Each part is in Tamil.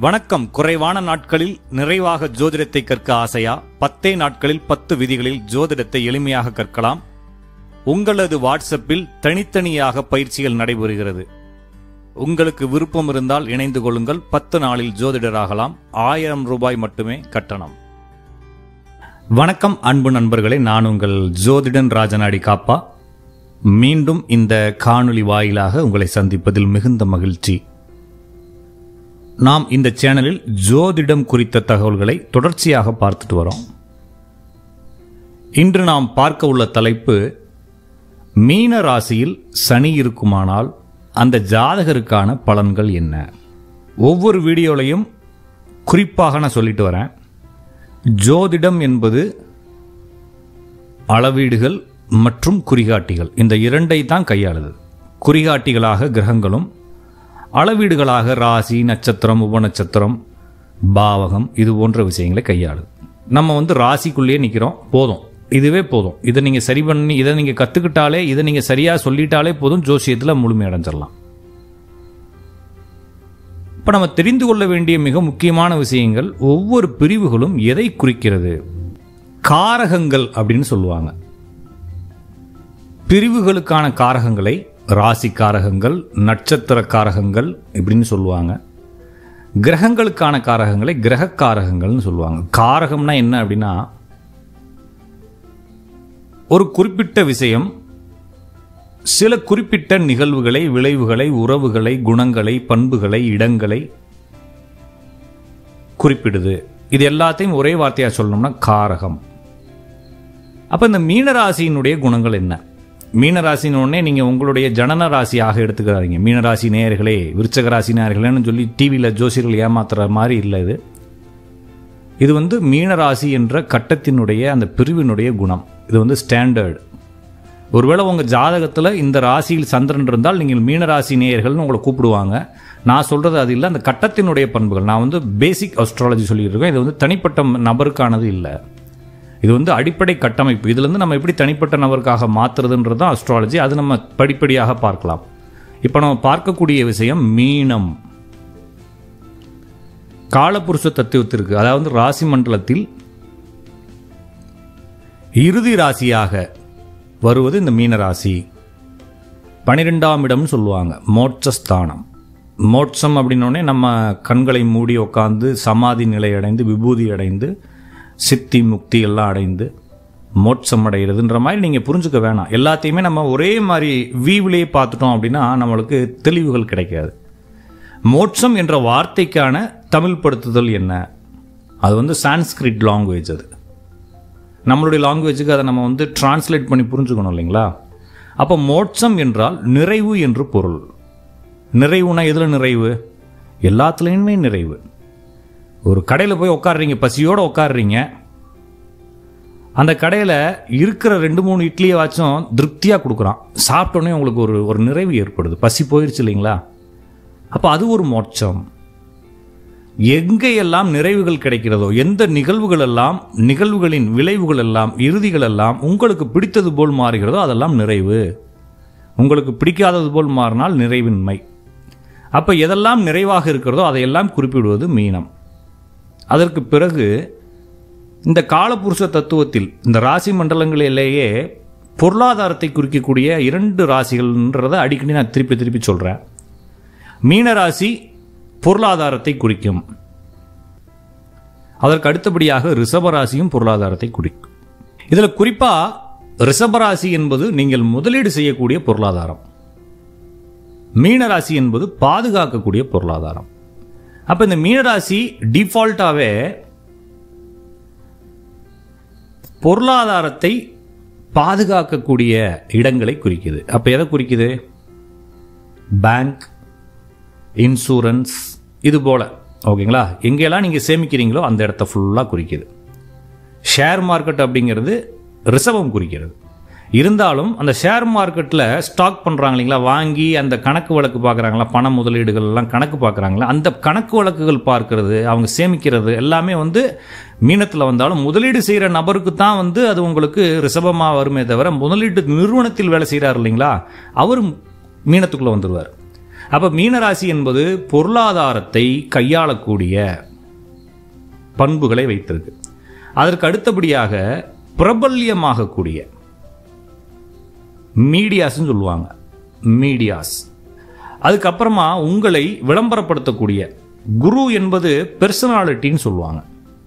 வணக்கம். குறைவான நாட்களில் நிறைவாக ஜோதிடத்தை கற்க ஆசையா? 10 நாட்களில் 10 விதிகளில் ஜோதிடத்தை எளிமையாக கற்கலாம். உங்களது வாட்ஸ்அப்பில் தனித்தனியாக பயிற்சிகள் நடைபெறுகிறது. உங்களுக்கு விருப்பம் இருந்தால் இணைந்து கொள்ளுங்கள். 10 நாளில் ஜோதிடராகலாம். 1000 ரூபாய் மட்டுமே கட்டணம். வணக்கம் அன்பு நண்பர்களே, நான் உங்கள் ஜோதிடன் ராஜநாடி காப்பா. மீண்டும் இந்த காணொளி வாயிலாக உங்களை சந்திப்பதில் மிகுந்த மகிழ்ச்சி. நாம் இந்த சேனலில் ஜோதிடம் குறித்த தகவல்களை தொடர்ச்சியாக பார்த்துட்டு வரோம். இன்று நாம் பார்க்க உள்ள தலைப்பு, மீன ராசியில் சனி இருக்குமானால் அந்த ஜாதகருக்கான பலன்கள் என்ன? ஒவ்வொரு வீடியோலையும் குறிப்பாக நான் சொல்லிட்டு வரேன், ஜோதிடம் என்பது அளவீடுகள் மற்றும் குறிகாட்டிகள், இந்த இரண்டை தான் கையாளுது. குறிகாட்டிகளாக கிரகங்களும், அளவீடுகளாக ராசி, நட்சத்திரம், உபநட்சத்திரம், பாவகம், இது போன்ற விஷயங்களை கையாளுது. நம்ம ராசிக்குள்ளேயே நிற்கிறோம், போதும், இதுவே போதும். இதை நீங்கள் சரி பண்ணி, இதை நீங்கள் கற்றுக்கிட்டாலே, இதை நீங்கள் சரியாக சொல்லிட்டாலே போதும், ஜோசியத்தில் முழுமையடைஞ்சிடலாம். இப்போ நம்ம தெரிந்து கொள்ள வேண்டிய மிக முக்கியமான விஷயங்கள், ஒவ்வொரு பிரிவுகளும் எதை குறிக்கிறது? காரகங்கள் அப்படின்னு சொல்லுவாங்க. பிரிவுகளுக்கான காரகங்களை ராசி காரகங்கள், நட்சத்திர காரகங்கள் இப்படின்னு சொல்லுவாங்க. கிரகங்களுக்கான காரகங்களை கிரக காரகங்கள்னு சொல்லுவாங்க. காரகம்னா என்ன அப்படின்னா, ஒரு குறிப்பிட்ட விஷயம் சில குறிப்பிட்ட நிகழ்வுகளை, விளைவுகளை, உறவுகளை, குணங்களை, பண்புகளை, இடங்களை குறிப்பிடுது. இது எல்லாத்தையும் ஒரே வார்த்தையாக சொல்லணும்னா காரகம். அப்போ இந்த மீனராசியினுடைய குணங்கள் என்ன? மீனராசின்னு உடனே நீங்கள் உங்களுடைய ஜனன ராசியாக எடுத்துக்கிறாதீங்க. மீனராசி நேயர்களே, விருச்சக ராசி நேயர்களேன்னு சொல்லி டிவியில் ஜோசியர்கள் ஏமாத்துற மாதிரி இல்லை. இது மீனராசி என்ற கட்டத்தினுடைய அந்த பிரிவினுடைய குணம். இது ஸ்டாண்டர்டு. ஒருவேளை உங்கள் ஜாதகத்தில் இந்த ராசியில் சந்திரன் இருந்தால் நீங்கள் மீனராசி நேயர்கள்னு உங்களை கூப்பிடுவாங்க. நான் சொல்கிறது அது இல்லை, அந்த கட்டத்தினுடைய பண்புகள். நான் பேசிக் அஸ்ட்ராலஜி சொல்லியிருக்கேன். இது தனிப்பட்ட நபருக்கானது இல்லை. இது அடிப்படை கட்டமைப்பு. இதுலேருந்து நம்ம எப்படி தனிப்பட்ட நபருக்காக மாற்றுறதுன்றது தான் அஸ்ட்ராலஜி. அது நம்ம படிப்படியாக பார்க்கலாம். இப்போ நம்ம பார்க்கக்கூடிய விஷயம் மீனம். காலபுருஷ தத்துவத்திற்கு, அதாவது ராசி மண்டலத்தில் இறுதி ராசியாக வருவது இந்த மீனராசி. 12ஆம் இடம்னு சொல்லுவாங்க, மோட்சஸ்தானம். மோட்சம் அப்படின்னோடனே நம்ம கண்களை மூடி உட்காந்து சமாதி நிலை அடைந்து, விபூதி அடைந்து, சித்தி முக்தி எல்லாம் அடைந்து மோட்சம் அடைகிறதுன்ற மாதிரி நீங்கள் புரிஞ்சுக்க வேணாம். எல்லாத்தையுமே நம்ம ஒரே மாதிரி வீவிலேயே பார்த்துட்டோம் அப்படின்னா நம்மளுக்கு தெளிவுகள் கிடைக்காது. மோட்சம் என்ற வார்த்தைக்கான தமிழ் படுத்துதல் என்ன? அது சான்ஸ்கிரிட் லாங்குவேஜ். அது நம்மளுடைய லாங்குவேஜுக்கு அதை நம்ம டிரான்ஸ்லேட் பண்ணி புரிஞ்சுக்கணும் இல்லைங்களா? அப்போ மோட்சம் என்றால் நிறைவு என்று பொருள். நிறைவுனா எதில் நிறைவு? எல்லாத்துலேயுமே நிறைவு. ஒரு கடையில் போய் உட்காடுறீங்க, பசியோடு உட்காடுறீங்க. அந்த கடையில் இருக்கிற 2-3 இட்லியை வாச்சும் திருப்தியாக கொடுக்குறான். சாப்பிட்டோன்னே உங்களுக்கு ஒரு நிறைவு ஏற்படுது, பசி போயிடுச்சு இல்லைங்களா? அப்போ அது ஒரு மோட்சம். எங்கேயெல்லாம் நிறைவுகள் கிடைக்கிறதோ, எந்த நிகழ்வுகள் எல்லாம், நிகழ்வுகளின் விளைவுகள் எல்லாம், இறுதிகள் எல்லாம் உங்களுக்கு பிடித்தது போல் மாறுகிறதோ அதெல்லாம் நிறைவு. உங்களுக்கு பிடிக்காதது போல் மாறினால் நிறைவின்மை. அப்போ எதெல்லாம் நிறைவாக இருக்கிறதோ அதையெல்லாம் குறிப்பிடுவது மீனம். அதற்கு பிறகு இந்த காலபுருஷ தத்துவத்தில் இந்த ராசி மண்டலங்களிலேயே பொருளாதாரத்தை குறிக்கக்கூடிய 2 ராசிகள்ன்றதை அடிக்கடி நான் திருப்பி சொல்கிறேன். மீனராசி பொருளாதாரத்தை குறிக்கும். அதற்கு அடுத்தபடியாக ரிஷபராசியும் பொருளாதாரத்தை குறிக்கும். இதில் குறிப்பாக ரிஷபராசி என்பது நீங்கள் முதலீடு செய்யக்கூடிய பொருளாதாரம். மீனராசி என்பது பாதுகாக்கக்கூடிய பொருளாதாரம். அப்போ இந்த மீனராசி டிஃபால்ட்டாகவே பொருளாதாரத்தை பாதுகாக்கக்கூடிய இடங்களை குறிக்குது. அப்போ எதை குறிக்குது? பேங்க், இன்சூரன்ஸ், இது போல். ஓகேங்களா? எங்கெல்லாம் நீங்கள் சேமிக்கிறீங்களோ அந்த இடத்த ஃபுல்லாக குறிக்குது. ஷேர் மார்க்கெட் அப்படிங்கிறது ரிசர்வம் குறிக்கிறது. இருந்தாலும் அந்த ஷேர் மார்க்கெட்டில் ஸ்டாக் பண்ணுறாங்க இல்லைங்களா, வாங்கி அந்த கணக்கு வழக்கு பார்க்குறாங்களா, பண முதலீடுகள் எல்லாம் கணக்கு பார்க்குறாங்களா, அந்த கணக்கு வழக்குகள் பார்க்கறது, அவங்க சேமிக்கிறது எல்லாமே மீனத்தில் வந்தாலும் முதலீடு செய்கிற நபருக்கு தான் அது உங்களுக்கு ரிஷபமாக வருமே தவிர, முதலீட்டு நிறுவனத்தில் வேலை செய்கிறார் இல்லைங்களா, அவர் மீனத்துக்குள்ளே வந்துடுவார். அப்போ மீனராசி என்பது பொருளாதாரத்தை கையாளக்கூடிய பண்புகளை வைத்திருக்கு. அதற்கு அடுத்தபடியாக பிரபல்யமாகக்கூடிய மீடியாஸ்ன்னு சொல்லுவாங்க, மீடியாஸ். அதுக்கப்புறமா உங்களை விளம்பரப்படுத்தக்கூடிய குரு என்பது பெர்சனாலிட்டின்னு சொல்லுவாங்க.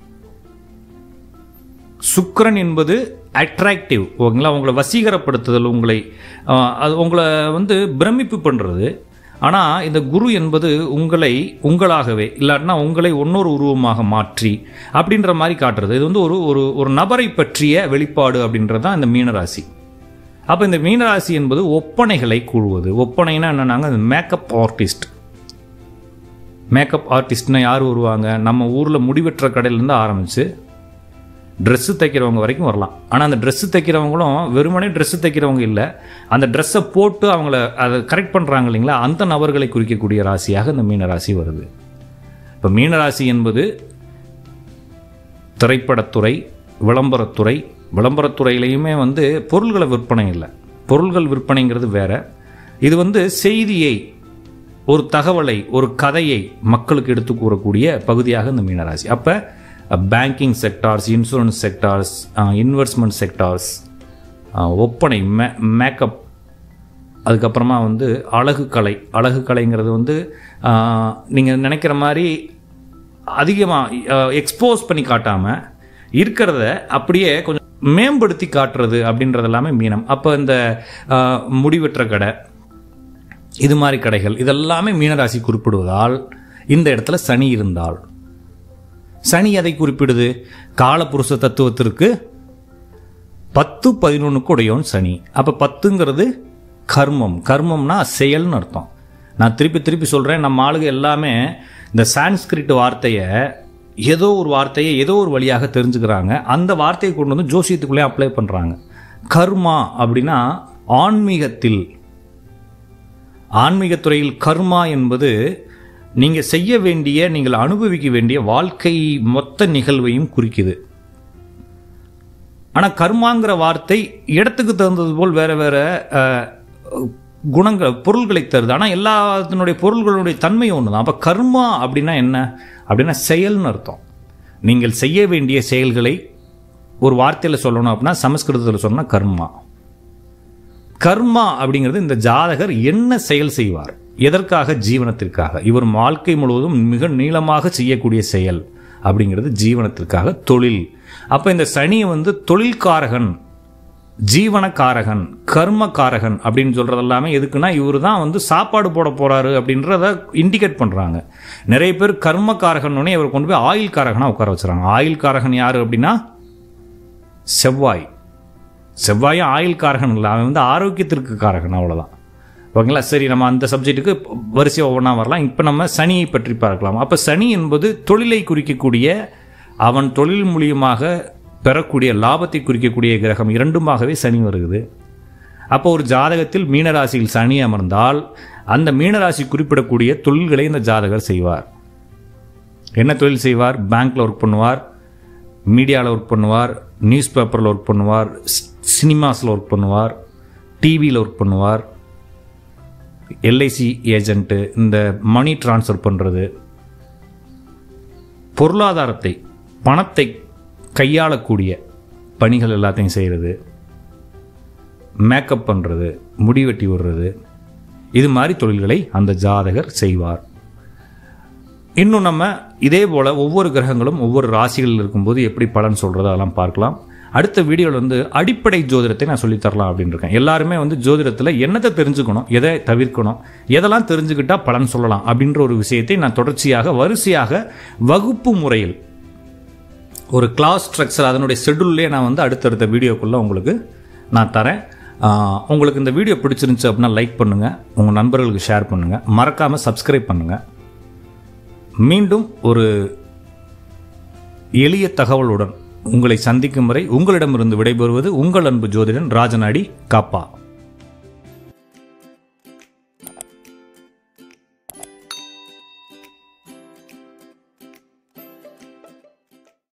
சுக்கிரன் என்பது அட்ராக்டிவ், ஓகேங்களா, உங்களை வசீகரப்படுத்துதல், உங்களை பிரமிப்பு பண்ணுறது. ஆனால் இந்த குரு என்பது உங்களாகவே இல்லாட்டினா உங்களை இன்னொரு உருவமாக மாற்றி அப்படின்ற மாதிரி காட்டுறது. இது ஒரு நபரை பற்றிய வெளிப்பாடு அப்படின்றது தான் இந்த மீனராசி. அப்போ இந்த மீனராசி என்பது ஒப்பனைகளை கூறுவது. ஒப்பனைனா என்னன்னாங்க, மேக்கப் ஆர்டிஸ்ட். மேக்கப் ஆர்டிஸ்ட்னா யார் வருவாங்க? நம்ம ஊரில் முடிவெற்ற கடையிலேருந்து ஆரம்பித்து ட்ரெஸ்ஸு தைக்கிறவங்க வரைக்கும் வரலாம். ஆனால் அந்த ட்ரெஸ்ஸு தைக்கிறவங்களும் வெறுமனே ட்ரெஸ்ஸு தைக்கிறவங்க இல்லை, அந்த ட்ரெஸ்ஸை போட்டு அதை கரெக்ட் பண்ணுறாங்க இல்லைங்களா, அந்த நபர்களை குறிக்கக்கூடிய ராசியாக இந்த மீனராசி வருது. இப்போ மீனராசி என்பது திரைப்படத்துறை, விளம்பரத்துறை. விளம்பரத்துறையிலையுமே பொருள்களை விற்பனை இல்லை, பொருள்கள் விற்பனைங்கிறது வேற. இது செய்தியை, ஒரு தகவலை, ஒரு கதையை மக்களுக்கு எடுத்து கூறக்கூடிய பகுதியாக இந்த மீனராசி. அப்போ banking sectors, insurance sectors, investment sectors, ஒப்பனை, மேக்கப், அதுக்கப்புறமா அழகு கலை. அழகு கலைங்கிறது நீங்கள் நினைக்கிற மாதிரி அதிகமாக எக்ஸ்போஸ் பண்ணி காட்டாமல் இருக்கிறத அப்படியே கொஞ்சம் மேம்படுத்தி காட்டுறது அப்படின்றது எல்லாமே மீனம். அப்போ இந்த முடிவெற்ற கடை, இது மாதிரி கடைகள், இதெல்லாமே மீனராசி குறிப்பிடுவதால் இந்த இடத்துல சனி இருந்தால், சனி அதை குறிப்பிடுது, காலபுருஷ தத்துவத்திற்கு 10-11 உடையோன் சனி. அப்போ 10ங்கிறது கர்மம். கர்மம்னா செயல்னு அர்த்தம். நான் திருப்பி சொல்கிறேன், நம்ம ஆளுங்க எல்லாமே இந்த சான்ஸ்கிரிட் வார்த்தையை, ஏதோ ஒரு வழியாக தெரிஞ்சுக்கிறாங்க. அந்த வார்த்தையை கொண்டு ஜோசியத்துக்குள்ளே அப்ளை பண்ணுறாங்க. கர்மா அப்படின்னா ஆன்மீகத்துறையில் கர்மா என்பது நீங்கள் செய்ய வேண்டிய, நீங்கள் அனுபவிக்க வேண்டிய வாழ்க்கை மொத்த நிகழ்வையும் குறிக்குது. ஆனால் கர்மாங்கிற வார்த்தை இடத்துக்கு தகுந்தது போல் வேற வேற குணங்கள், பொருள்களை தருது. ஆனால் எல்லாத்தினுடைய பொருள்களுடைய தன்மை ஒன்று தான். அப்போ கர்மா அப்படின்னா என்ன அப்படின்னா செயல்னு அர்த்தம். நீங்கள் செய்ய வேண்டிய செயல்களை ஒரு வார்த்தையில் சொல்லணும் அப்படின்னா சமஸ்கிருதத்தில் சொன்னால் கர்மா. கர்மா அப்படிங்கிறது இந்த ஜாதகர் என்ன செயல் செய்வார், எதற்காக? ஜீவனத்திற்காக. இவர் வாழ்க்கை முழுவதும் மிக நீளமாக செய்யக்கூடிய செயல் அப்படிங்கிறது ஜீவனத்திற்காக, தொழில். அப்போ இந்த சனியை தொழில்காரகன், ஜீவனக்காரகன், கர்மக்காரகன் அப்படின்னு சொல்றது எல்லாமே எதுக்குன்னா, இவர் தான் சாப்பாடு போட போறாரு அப்படின்றத இண்டிகேட் பண்றாங்க. நிறைய பேர் கர்மக்காரகன் இவர் கொண்டு போய் ஆயில் காரகனா உட்கார வச்சுறாங்க. ஆயில் காரகன் யாரு அப்படின்னா செவ்வாய். செவ்வாயும் ஆயில் காரகன் இல்லை, அவன் ஆரோக்கியத்திற்கு காரகன், அவ்வளோதான். ஓகேங்களா? சரி, நம்ம அந்த சப்ஜெக்ட்டுக்கு வரிசையாக ஒவ்வொன்றா வரலாம். இப்போ நம்ம சனியை பற்றி பார்க்கலாம். அப்போ சனி என்பது தொழிலை குறிக்கக்கூடிய, அவன் தொழில் மூலியமாக பெறக்கூடிய லாபத்தை குறிக்கக்கூடிய கிரகம். இரண்டுமாகவே சனி வருகிறது. அப்போ ஒரு ஜாதகத்தில் மீனராசியில் சனி அமர்ந்தால் அந்த மீனராசி குறிப்பிடக்கூடிய தொழில்களை இந்த ஜாதகர் செய்வார். என்ன தொழில் செய்வார்? பேங்க்ல ஒர்க் பண்ணுவார், மீடியாவில் ஒர்க் பண்ணுவார், நியூஸ் பேப்பரில் ஒர்க் பண்ணுவார், சினிமாஸில் ஒர்க் பண்ணுவார், டிவியில் ஒர்க் பண்ணுவார், எல்ஐசி ஏஜென்ட்டு, இந்த மணி டிரான்ஸ்ஃபர் பண்ணுறது, பொருளாதாரத்தை, பணத்தை கையாளக்கூடிய பணிகள் எல்லாத்தையும் செய்கிறது, மேக்கப் பண்ணுறது, முடிவெட்டி விடுறது, இது மாதிரி தொழில்களை அந்த ஜாதகர் செய்வார். இன்னும் நம்ம இதே போல் ஒவ்வொரு கிரகங்களும் ஒவ்வொரு ராசிகளில் இருக்கும்போது எப்படி பலன் சொல்கிறது அதெல்லாம் பார்க்கலாம். அடுத்த வீடியோவில் அடிப்படை ஜோதிடத்தை நான் சொல்லித்தரலாம் அப்படின்னு இருக்கேன். எல்லாருமே ஜோதிடத்தில் என்னத்தை தெரிஞ்சுக்கணும், எதை தவிர்க்கணும், எதெல்லாம் தெரிஞ்சுக்கிட்டால் பலன் சொல்லலாம் அப்படின்ற ஒரு விஷயத்தை நான் தொடர்ச்சியாக வரிசையாக வகுப்பு முறையில் ஒரு கிளாஸ் ஸ்ட்ரக்சர், அதனுடைய ஷெட்யூல்லே நான் அடுத்தடுத்த வீடியோக்குள்ளே உங்களுக்கு நான் தரேன். உங்களுக்கு இந்த வீடியோ பிடிச்சிருந்துச்சு அப்படின்னா லைக் பண்ணுங்கள், உங்கள் நண்பர்களுக்கு ஷேர் பண்ணுங்கள், மறக்காமல் சப்ஸ்கிரைப் பண்ணுங்கள். மீண்டும் ஒரு எளிய தகவலுடன் உங்களை சந்திக்கும் வரை உங்களிடமிருந்து விடைபெறுவது உங்கள் அன்பு ஜோதிடன் ராஜநாடி காப்பா.